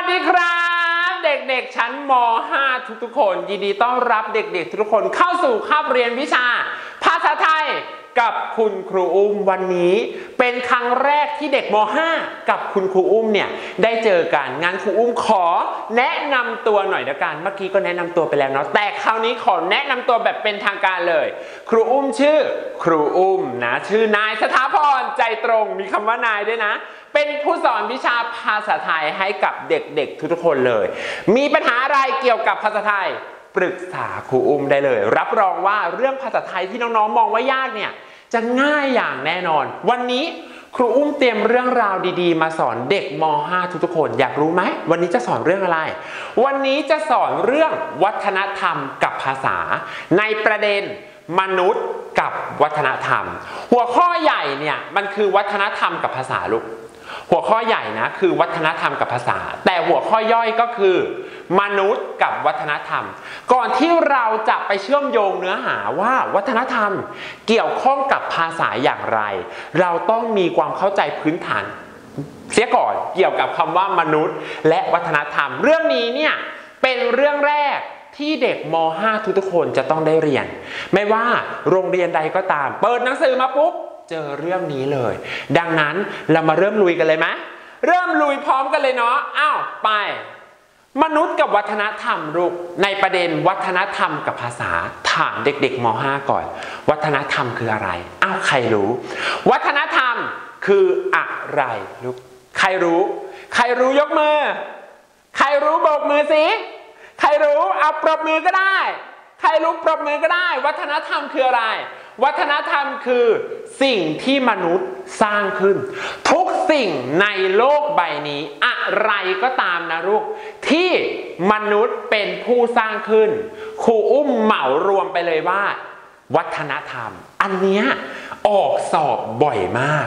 สดีครับเด็กๆชั้นม.5 ทุกๆคนยินดีต้อนรับเด็กๆทุกคนเข้าสู่คาบเรียนวิชาภาษาไทยกับคุณครูอุ้มวันนี้เป็นครั้งแรกที่เด็กม.5 กับคุณครูอุ้มเนี่ยได้เจอกันงั้นครูอุ้มขอแนะนำตัวหน่อยละกันเมื่อกี้ก็แนะนำตัวไปแล้วเนาะแต่คราวนี้ขอแนะนำตัวแบบเป็นทางการเลยครูอุ้มชื่อครูอุ้มนะชื่อนายสถาพรใจตรงมีคำว่านายด้วยนะเป็นผู้สอนวิชาภาษาไทยให้กับเด็กๆทุกๆคนเลยมีปัญหาอะไรเกี่ยวกับภาษาไทยปรึกษาครูอุ้มได้เลยรับรองว่าเรื่องภาษาไทยที่น้องๆมองว่ายากเนี่ยจะง่ายอย่างแน่นอนวันนี้ครูอุ้มเตรียมเรื่องราวดีๆมาสอนเด็กม.5 ทุกๆคนอยากรู้ไหมวันนี้จะสอนเรื่องอะไรวันนี้จะสอนเรื่องวัฒนธรรมกับภาษาในประเด็นมนุษย์กับวัฒนธรรมหัวข้อใหญ่เนี่ยมันคือวัฒนธรรมกับภาษาลูกหัวข้อใหญ่นะคือวัฒนธรรมกับภาษาแต่หัวข้อย่อยก็คือมนุษย์กับวัฒนธรรมก่อนที่เราจะไปเชื่อมโยงเนื้อหาว่าวัฒนธรรมเกี่ยวข้องกับภาษาอย่างไรเราต้องมีความเข้าใจพื้นฐานเสียก่อนเกี่ยวกับคำว่ามนุษย์และวัฒนธรรมเรื่องนี้เนี่ยเป็นเรื่องแรกที่เด็กม.5 ทุกคนจะต้องได้เรียนไม่ว่าโรงเรียนใดก็ตามเปิดหนังสือมาปุ๊บเจอเรื่องนี้เลยดังนั้นเรามาเริ่มลุยกันเลยไหมเริ่มลุยพร้อมกันเลยเนาะอ้าวไปมนุษย์กับวัฒนธรรมลูกในประเด็นวัฒนธรรมกับภาษาถามเด็กๆม.5 ก่อนวัฒนธรรมคืออะไรอ้าวใครรู้วัฒนธรรมคืออะไรลูกใครรู้ยกมือใครรู้โบกมือสิใครรู้เอาปรบมือก็ได้ใครรู้ปรบมือก็ได้วัฒนธรรมคืออะไรวัฒนธรรมคือสิ่งที่มนุษย์สร้างขึ้นทุกสิ่งในโลกใบนี้อะไรก็ตามนะลูกที่มนุษย์เป็นผู้สร้างขึ้นครูอุ้มเหมารวมไปเลยว่าวัฒนธรรมอันเนี้ยออกสอบบ่อยมาก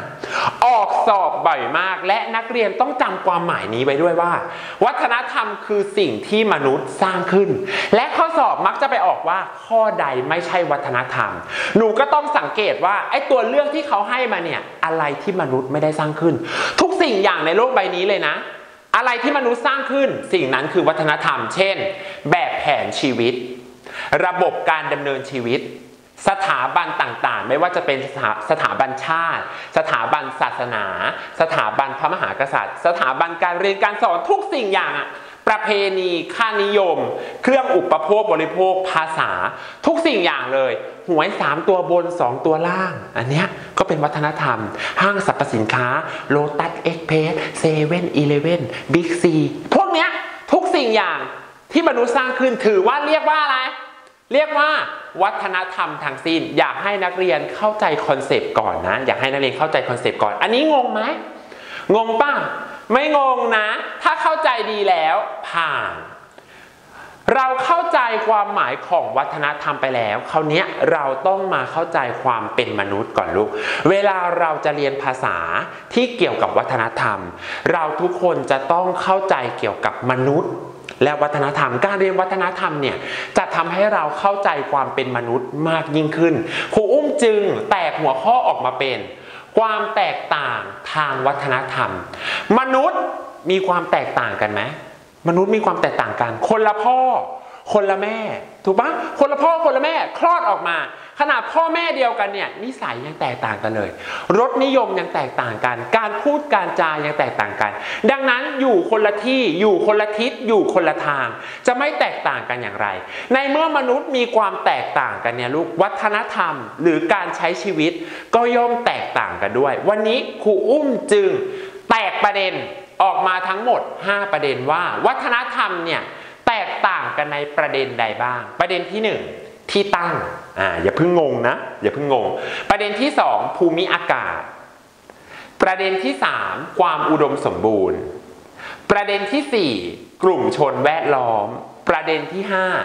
และนักเรียนต้องจำความหมายนี้ไว้ด้วยว่าวัฒนธรรมคือสิ่งที่มนุษย์สร้างขึ้นและข้อสอบมักจะไปออกว่าข้อใดไม่ใช่วัฒนธรรมหนูก็ต้องสังเกตว่าไอ้ตัวเลือกที่เขาให้มาเนี่ยอะไรที่มนุษย์ไม่ได้สร้างขึ้นทุกสิ่งอย่างในโลกใบนี้เลยนะอะไรที่มนุษย์สร้างขึ้นสิ่งนั้นคือวัฒนธรรมเช่นแบบแผนชีวิตระบบการดำเนินชีวิตสถาบันต่างๆไม่ว่าจะเป็นสถาบันชาติสถาบันศาสนาสถาบันพระมหากษัตริย์สถาบันการเรียนการสอนทุกสิ่งอย่างประเพณีค่านิยมเครื่องอุปโภคบริโภคภาษาทุกสิ่งอย่างเลยหวย3ตัวบน2ตัวล่างอันเนี้ยก็เป็นวัฒนธรรมห้างสรรพสินค้าโลตัสเอ็กเพรสเซเว่นอีเลฟเว่นบิ๊กซีพวกเนี้ยทุกสิ่งอย่างที่มนุษย์สร้างขึ้นถือว่าเรียกว่าอะไรเรียกว่าวัฒนธรรมทั้งสิ้นอยากให้นักเรียนเข้าใจคอนเซปต์ก่อนนะอยากให้นักเรียนเข้าใจคอนเซปต์ก่อนอันนี้งงไหมงงป่ะไม่งงนะถ้าเข้าใจดีแล้วผ่านเราเข้าใจความหมายของวัฒนธรรมไปแล้วคราวนี้เราต้องมาเข้าใจความเป็นมนุษย์ก่อนลูกเวลาเราจะเรียนภาษาที่เกี่ยวกับวัฒนธรรมเราทุกคนจะต้องเข้าใจเกี่ยวกับมนุษย์และวัฒนธรรมการเรียนวัฒนธรรมเนี่ยจะทำให้เราเข้าใจความเป็นมนุษย์มากยิ่งขึ้นครูอุ้มจึงแตกหัวข้อออกมาเป็นความแตกต่างทางวัฒนธรรมมนุษย์มีความแตกต่างกันไหมมนุษย์มีความแตกต่างกันคนละพ่อคนละแม่ถูกปะคนละพ่อคนละแม่คลอดออกมาขนาดพ่อแม่เดียวกันเนี่ยนิสัยยังแตกต่างกันเลยรสนิยมยังแตกต่างกันการพูดการจายังแตกต่างกันดังนั้นอยู่คนละที่อยู่คนละทิศอยู่คนละทางจะไม่แตกต่างกันอย่างไรในเมื่อมนุษย์มีความแตกต่างกันเนี่ยลูกวัฒนธรรมหรือการใช้ชีวิตก็ย่อมแตกต่างกันด้วยวันนี้ครูอุ้มจึงแตกประเด็นออกมาทั้งหมด5ประเด็นว่าวัฒนธรรมเนี่ยแตกต่างกันในประเด็นใดบ้างประเด็นที่1ที่ตั้งอย่าเพิ่งงงนะอย่าเพิ่งงงประเด็นที่2ภูมิอากาศประเด็นที่3ความอุดมสมบูรณ์ประเด็นที่4กลุ่มชนแวดล้อมประเด็นที่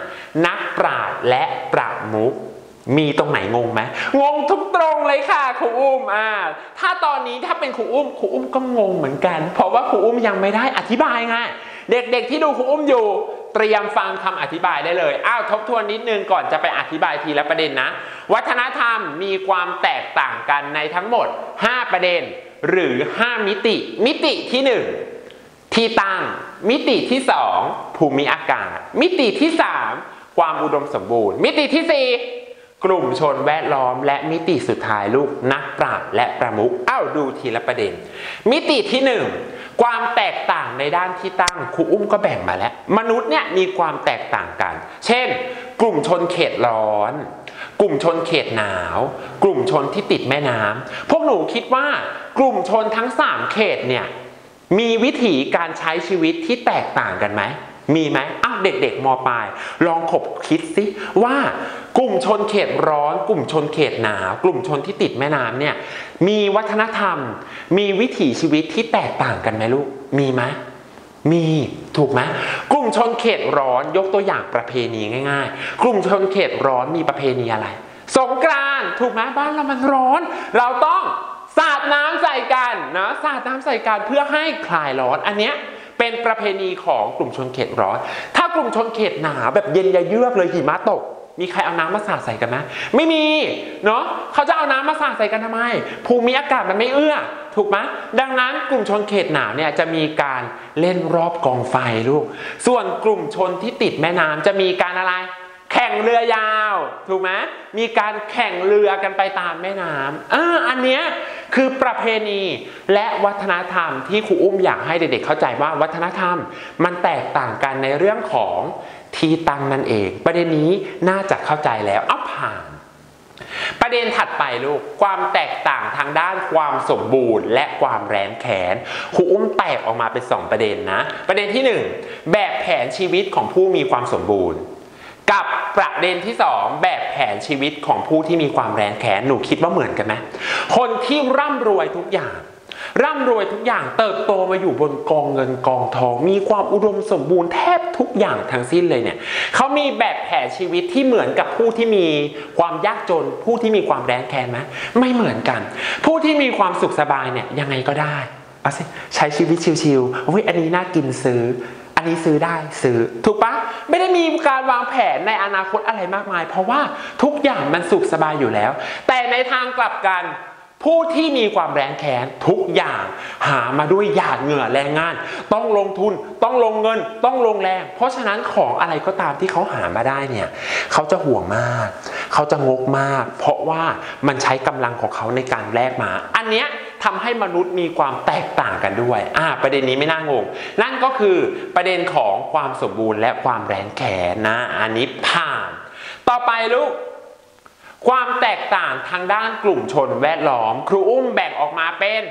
5นักปราชญ์และประมุขมีตรงไหนงงไหมงงทุกตรงเลยค่ะครูอุ้มถ้าตอนนี้ถ้าเป็นครูอุ้มก็งงเหมือนกันเพราะว่าครูอุ้มยังไม่ได้อธิบายไงเด็กๆที่ดูครูอุ้มอยู่เตรียมฟังคำอธิบายได้เลยทบทวนนิดนึงก่อนจะไปอธิบายทีละประเด็นนะวัฒนธรรมมีความแตกต่างกันในทั้งหมด5ประเด็นหรือ5มิติมิติที่1 ที่ตั้งมิติที่2ภูมิอากาศมิติที่3ความอุดมสมบูรณ์มิติที่4กลุ่มชนแวดล้อมและมิติสุดท้ายลูกนักปราชญ์และประมุขดูทีละประเด็นมิติที่1ความแตกต่างในด้านที่ตั้งครูอุ้มก็แบ่งมาแล้วมนุษย์เนี่ยมีความแตกต่างกันเช่นกลุ่มชนเขตร้อนกลุ่มชนเขตหนาวกลุ่มชนที่ติดแม่น้ำพวกหนูคิดว่ากลุ่มชนทั้ง3เขตเนี่ยมีวิถีการใช้ชีวิตที่แตกต่างกันไหมมีไหมเด็กๆม.ปลายลองขบคิดสิว่ากลุ่มชนเขตร้อนกลุ่มชนเขตหนาวกลุ่มชนที่ติดแม่น้ำเนี่ยมีวัฒนธรรมมีวิถีชีวิตที่แตกต่างกันไหมลูกมีไหมมีถูกไหมกลุ่มชนเขตร้อนยกตัวอย่างประเพณีง่ายๆกลุ่มชนเขตร้อนมีประเพณีอะไรสงกรานต์ถูกไหมบ้านเรามันร้อนเราต้องสาดน้ำใส่กันนะสาดน้ำใส่กันเพื่อให้คลายร้อนอันเนี้ยเป็นประเพณีของกลุ่มชนเขตร้อนถ้ากลุ่มชนเขตหนาวแบบเย็นยะเยือกเลยหิมะตกมีใครเอาน้ำมาสาดใส่กันไหมไม่มีเนาะเขาจะเอาน้ำมาสาดใส่กันทำไมภูมิอากาศมันไม่เอื้อถูกไหมดังนั้นกลุ่มชนเขตหนาวเนี่ยจะมีการเล่นรอบกองไฟลูกส่วนกลุ่มชนที่ติดแม่น้ำจะมีการอะไรแข่งเรือยาวถูกไหมมีการแข่งเรือกันไปตามแม่น้ำอันเนี้ยคือประเพณีและวัฒนธรรมที่ครูอุ้มอยากให้เด็กๆเข้าใจว่าวัฒนธรรมมันแตกต่างกันในเรื่องของที่ตั้งนั่นเองประเด็นนี้น่าจะเข้าใจแล้วผ่านประเด็นถัดไปลูกความแตกต่างทางด้านความสมบูรณ์และความแร้นแค้นครูอุ้มแตกออกมาเป็น2ประเด็นนะประเด็นที่1แบบแผนชีวิตของผู้มีความสมบูรณ์กับประเด็นที่2แบบแผนชีวิตของผู้ที่มีความแร้นแค้นหนูคิดว่าเหมือนกันไหมคนที่ร่ำรวยทุกอย่างเติบโตมาอยู่บนกองเงินกองทองมีความอุดมสมบูรณ์แทบทุกอย่างทั้งสิ้นเลยเนี่ยเขามีแบบแผนชีวิตที่เหมือนกับผู้ที่มีความยากจนผู้ที่มีความแร้นแค้นไหมไม่เหมือนกันผู้ที่มีความสุขสบายเนี่ยยังไงก็ได้เอาสิใช้ชีวิตชิวๆอันนี้น่ากินซื้ออันนี้ซื้อได้ซื้อถูกปะไม่ได้มีการวางแผนในอนาคตอะไรมากมายเพราะว่าทุกอย่างมันสุขสบายอยู่แล้วแต่ในทางกลับกันผู้ที่มีความแร้นแค้นทุกอย่างหามาด้วยหยาดเหงื่อแรงงานต้องลงทุนต้องลงเงินต้องลงแรงเพราะฉะนั้นของอะไรก็ตามที่เขาหามาได้เนี่ยเขาจะห่วงมากเขาจะงกมากเพราะว่ามันใช้กำลังของเขาในการแลกมาอันเนี้ยทำให้มนุษย์มีความแตกต่างกันด้วยประเด็นนี้ไม่น่างงนั่นก็คือประเด็นของความสมบูรณ์และความแร้นแค้นนะอันนี้ผ่านต่อไปลูกความแตกต่างทางด้านกลุ่มชนแวดล้อมครูอุ้มแบ่งออกมาเป็น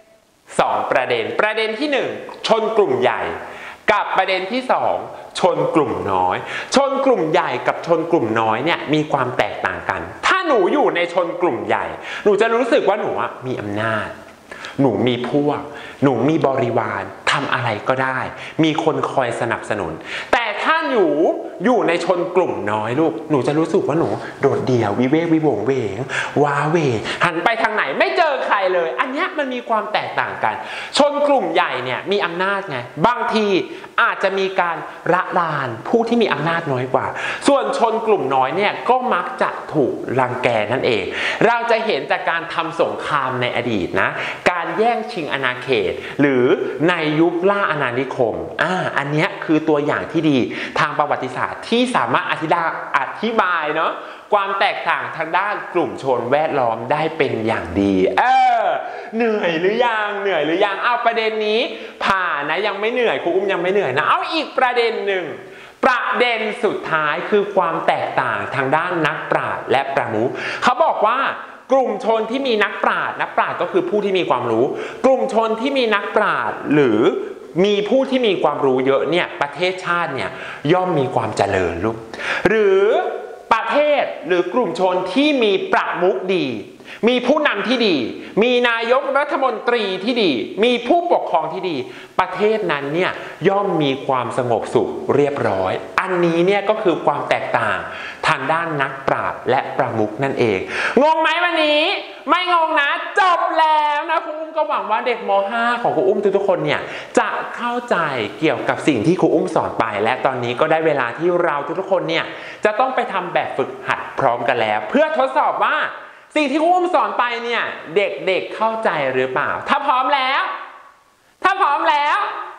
2ประเด็นประเด็นที่1ชนกลุ่มใหญ่กับประเด็นที่2ชนกลุ่มน้อยชนกลุ่มใหญ่กับชนกลุ่มน้อยเนี่ยมีความแตกต่างกันถ้าหนูอยู่ในชนกลุ่มใหญ่หนูจะรู้สึกว่าหนูมีอำนาจหนูมีพวกหนูมีบริวารทำอะไรก็ได้มีคนคอยสนับสนุนแต่ถ้าอยู่ในชนกลุ่มน้อยลูกหนูจะรู้สึกว่าหนูโดดเดี่ยววิเวกวิโวงเวงว้าเหวหันไปทางไหนไม่เจอใครเลยอันนี้มันมีความแตกต่างกันชนกลุ่มใหญ่เนี่ยมีอำนาจไงบางทีอาจจะมีการละลานผู้ที่มีอำนาจน้อยกว่าส่วนชนกลุ่มน้อยเนี่ยก็มักจะถูกรังแกนั่นเองเราจะเห็นจากการทำสงครามในอดีตนะการแย่งชิงอาณาเขตหรือในยุคล่าอาณานิคมอันนี้คือตัวอย่างที่ดีทางประวัติศาสตร์ที่สามารถอธิบายเนาะความแตกต่างทางด้านกลุ่มชนแวดล้อมได้เป็นอย่างดีเหนื่อยหรือยังประเด็นนี้ผ่านนะยังไม่เหนื่อยครูอุ้มยังไม่เหนื่อยนะอีกประเด็นหนึ่งประเด็นสุดท้ายคือความแตกต่างทางด้านนักปราชญ์และประมุขเขาบอกว่ากลุ่มชนที่มีนักปราชญ์ก็คือผู้ที่มีความรู้กลุ่มชนที่มีนักปราชญ์หรือมีผู้ที่มีความรู้เยอะเนี่ยประเทศชาติเนี่ยย่อมมีความเจริญลูกหรือประเทศหรือกลุ่มชนที่มีประมุขดีมีผู้นำที่ดีมีนายกรัฐมนตรีที่ดีมีผู้ปกครองที่ดีประเทศนั้นเนี่ยย่อมมีความสงบสุขเรียบร้อยอันนี้เนี่ยก็คือความแตกต่างทางด้านนักปราชญ์และประมุขนั่นเองงงไหมวันนี้ไม่งงนะจบแล้วนะครูอุ้มก็หวังว่าเด็กม.5 ของครูอุ้มทุกคนเนี่ยจะเข้าใจเกี่ยวกับสิ่งที่ครูอุ้มสอนไปและตอนนี้ก็ได้เวลาที่เราทุกคนเนี่ยจะต้องไปทำแบบฝึกหัดพร้อมกันแล้วเพื่อทดสอบว่าสิ่งที่ครูอุ้มสอนไปเนี่ยเด็กๆเข้าใจหรือเปล่าถ้าพร้อมแล้ว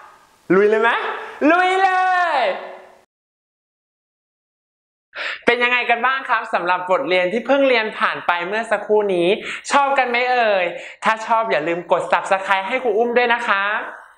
ลุยเลยไหมลุยเลย เป็นยังไงกันบ้างครับสำหรับบทเรียนที่เพิ่งเรียนผ่านไปเมื่อสักครู่นี้ชอบกันไหมเอ่ยถ้าชอบอย่าลืมกด Subscribe ให้ครูอุ้มด้วยนะคะ